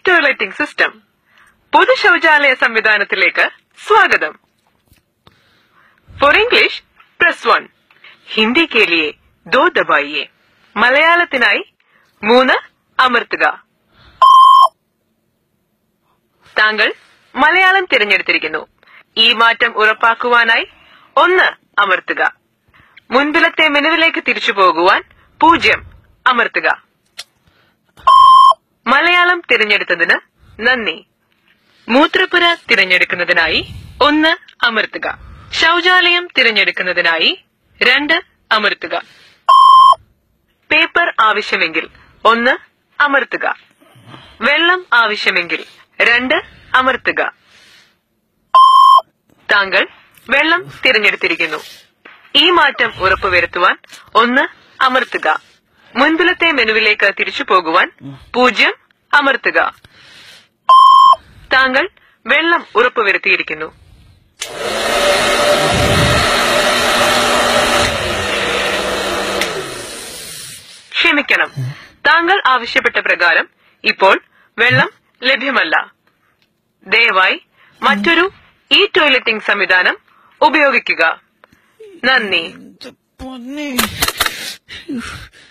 Toileting system പൊതു ശൗചാലയ സംവിധാനത്തിലേക്ക് സ്വാഗതം. For English press 1. हिंदी के लिए 2 दबाइए. മലയാളത്തിനായി 3 അമർത്തുക. താങ്കൾ മലയാളം തിരഞ്ഞെടുത്തിരിക്കുന്നു. ഈ മാറ്റം ഉറപ്പാക്കുവാനായി 1 അമർത്തുക. മുൻപിലത്തെ മെനുവിലേക്ക് തിരിച്ചു പോകുവാൻ 0 അമർത്തുക. മലയാളം തിരഞ്ഞെടുത്തതിന് നന്ദി. മൂത്രപ്പുര തിരഞ്ഞെടുക്കുന്നതിനായി 1 അമർത്തുക. ശൗചാലയം തിരഞ്ഞെടുക്കുന്നതിനായി 2 അമർത്തുക. പേപ്പർ ആവശ്യമെങ്കിൽ 1 അമർത്തുക. വെള്ളം ആവശ്യമെങ്കിൽ 2 അമർത്തുക. താങ്കൾ വെള്ളം തിരഞ്ഞെടുത്തിരിക്കുന്നു. ഈ മാറ്റം ഉറപ്പുവരുത്തുവാൻ 1 അമർത്തുക. മുൻപിലത്തെ മെനുവിലേക്ക് തിരിച്ചു പോകുവാൻ 0 അമർത്തുക. താങ്കൾ വെള്ളം ഉറപ്പുവരുത്തിയിരിക്കുന്നു. ക്ഷമിക്കണം, താങ്കൾ ആവശ്യപ്പെട്ട പ്രകാരം ഇപ്പോൾ വെള്ളം ലഭ്യമല്ല. ദയവായി മറ്റൊരു ഈ ടോയ്ലറ്റിംഗ് സംവിധാനം ഉപയോഗിക്കുക. നന്ദി.